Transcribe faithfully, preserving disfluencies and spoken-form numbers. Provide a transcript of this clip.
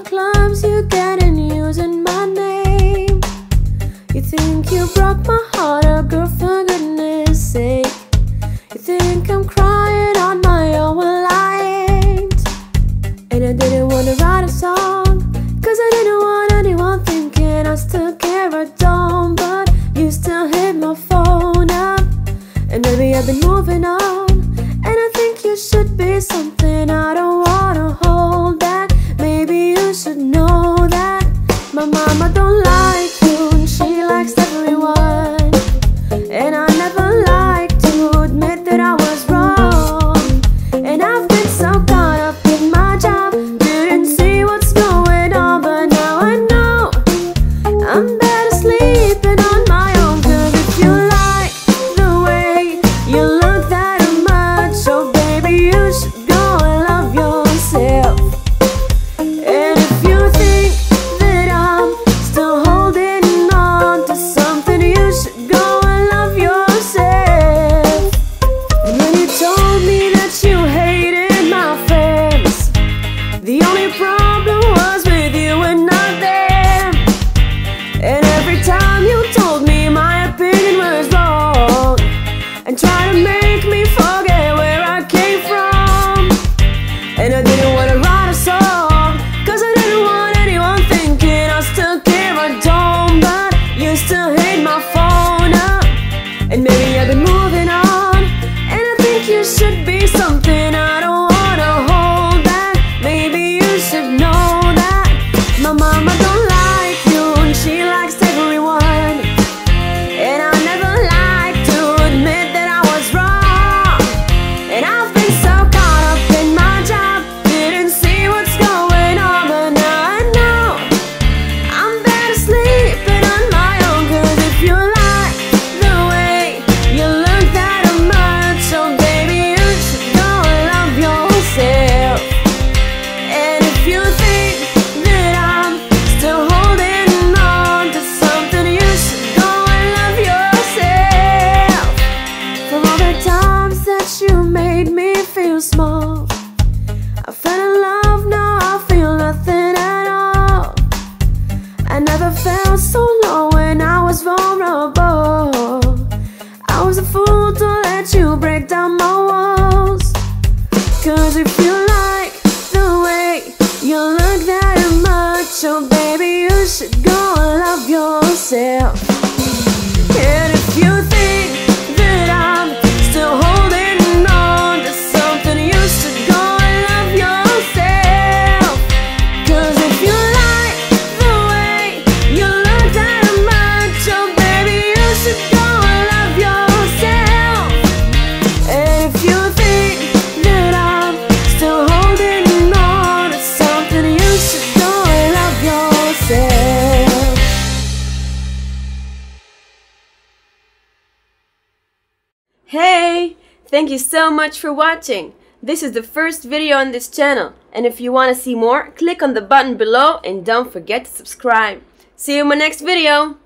clubs you get and using my name. You think you broke my heart, oh girl, for goodness sake. You think I'm crying on my own, well I ain't. And I didn't wanna write a song, cause I didn't want anyone thinking I still care or don't. But you still hit my phone up, and maybe I've been moving on. And I think you should be something I don't wanna hold back. Maybe you should know that my mama don't like you and she likes everyone. And I never liked to admit that I was wrong. And I've been so caught up in my job, didn't see what's going on. But now I know I'm better sleeping on my own. Cause if you like the way you look that much, oh baby, you should go and love yourself. And if you think that I'm still holding on to something, you should go and love yourself. And when you told me that you hated my friends, the only problem was with you and not them. And every time you told me my opinion was wrong and tried to make me forget where I came from. And I didn't want to write a song, cause I didn't want anyone thinking I still care or don't. But you still hit my phone up, and maybe I've been moving on. And I think you should be something I don't wanna hold back. Maybe you should know that my mama don't like you and she likes everyone. And I never liked to admit that I was wrong. And I've been so caught up in my job, didn't see what's going on. But now I know I'm better sleeping on my own. Cause if you like the way you look that much, oh baby, you should go and love yourself. And if you think that I'm still holding on to something, you should go and love yourself. For all the times that you made me feel small, I fell in love, now I feel nothing at all. I never felt so low when I was vulnerable. I was a fool to let you break down my walls. Cause if you like the way you look that much, oh baby, you should go and love yourself. And if you think that I'm still holding on to something, you should go and love yourself. Cause if you like the way you look that much, oh baby, you should go and love yourself. And if you think that I'm still holding on to something, you should go and love yourself. Hey! Thank you so much for watching. This is the first video on this channel, and if you want to see more, click on the button below and don't forget to subscribe. See you in my next video!